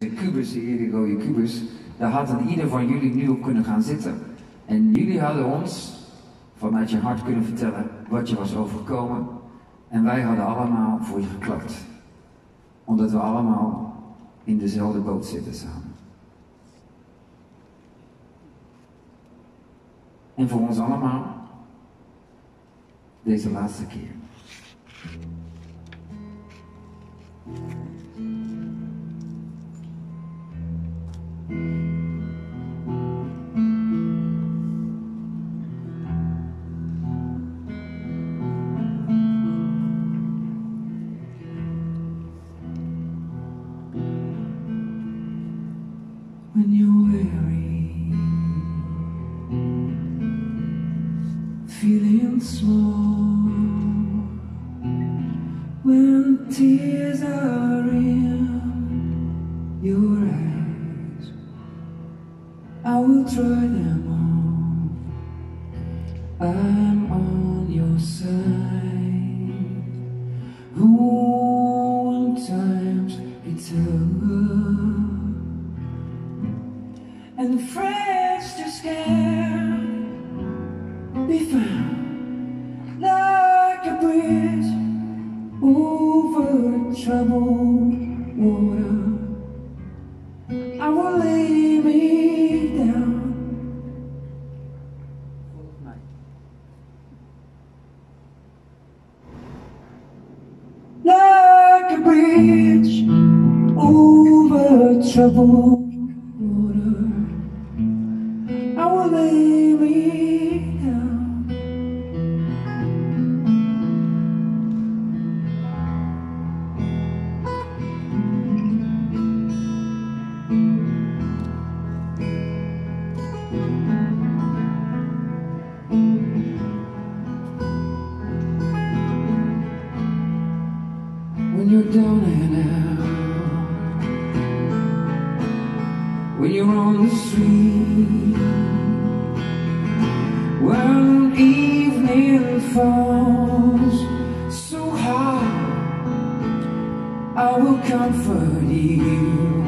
De kubus, die hele rode kubus, daar hadden ieder van jullie nu op kunnen gaan zitten. En jullie hadden ons vanuit je hart kunnen vertellen wat je was overkomen. En wij hadden allemaal voor je geklapt. Omdat we allemaal in dezelfde boot zitten samen. En voor ons allemaal deze laatste keer. When you're weary, feeling small, when tears are in your eyes, I will dry them all. I'm on your side. When times get tough and friends just can't be found, like a bridge over troubled water, I will lay me down. Like a bridge over troubled water, I will lay me down. When you're down and out, when you're on the street, when evening falls so hard, I will comfort you,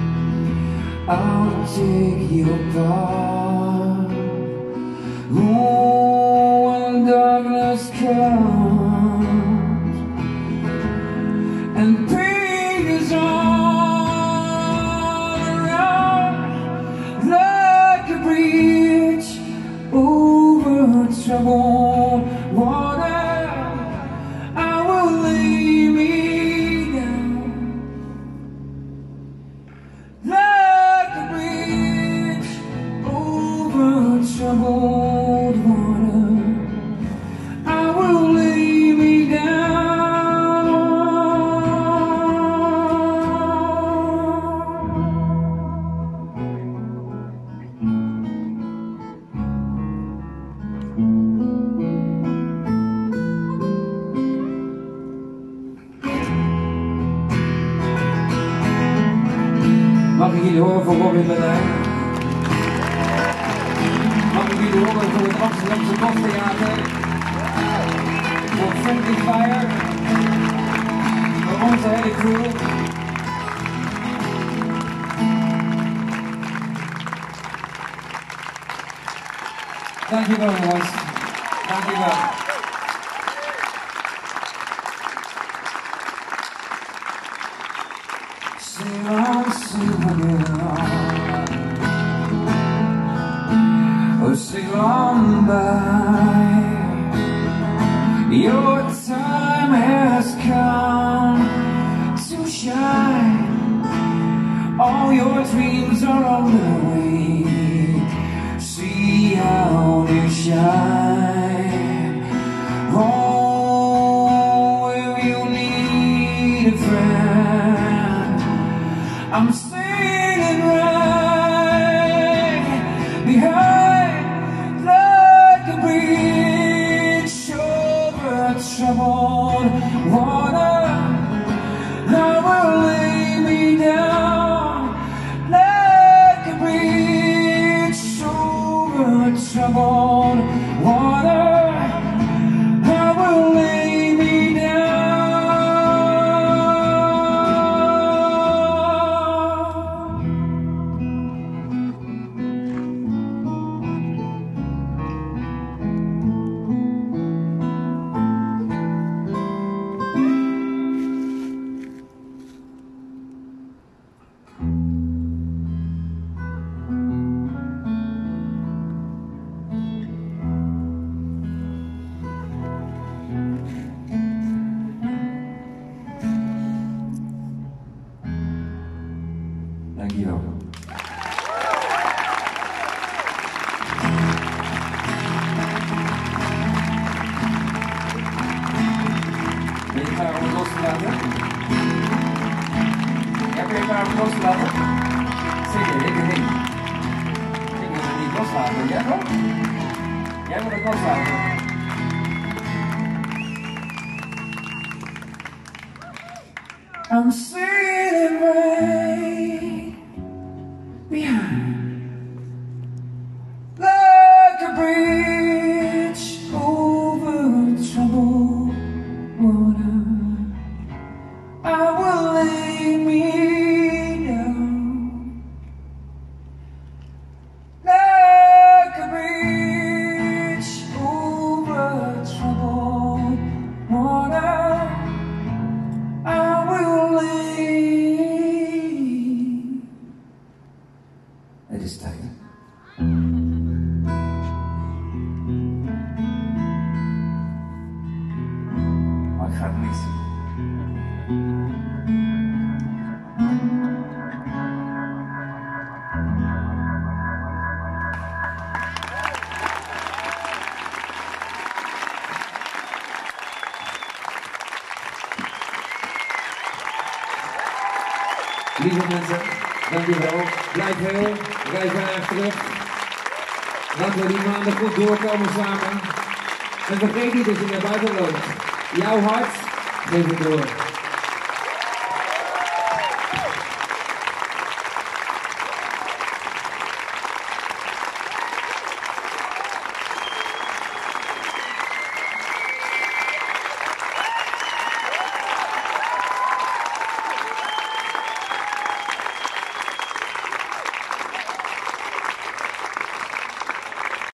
I'll take your part. Oh, when darkness comes and pain is all around, like a bridge over troubled water, I will lay me down. Like a bridge over troubled water, I will lay me down. Mag ik jullie horen voor Robin Berlijn? Mag ik jullie horen voor het Amsterdamse Bostheater? Voor Friendly Fire? Voor onze hele crew? Dankjewel jongens. Dankjewel. Sail on, sail on, oh sail on by. Your time has come to shine. All your dreams are on the way. See how they shine. Oh, if you need a friend, I'm singing right behind, like a bridge over troubled water. I will lay me down, like a bridge over troubled water. I will lay me down. Dankjewel. Ben je klaar om het los te laten? Ja, ben je klaar om het los te laten? Zeker, ik niet. Ik wil het niet loslaten. Jij wel? Jij moet het loslaten. I'm sitting right behind, like a bridge over troubled water. I will lay me down, like a bridge over troubled water. I will leave. Het is tijd. Maar ik ga het missen. Lieve mensen, dankjewel. Blijf heel, rij vandaag terug. Laten we die maanden goed doorkomen samen. En vergeet niet dat je naar buiten loopt. Jouw hart, geef het door.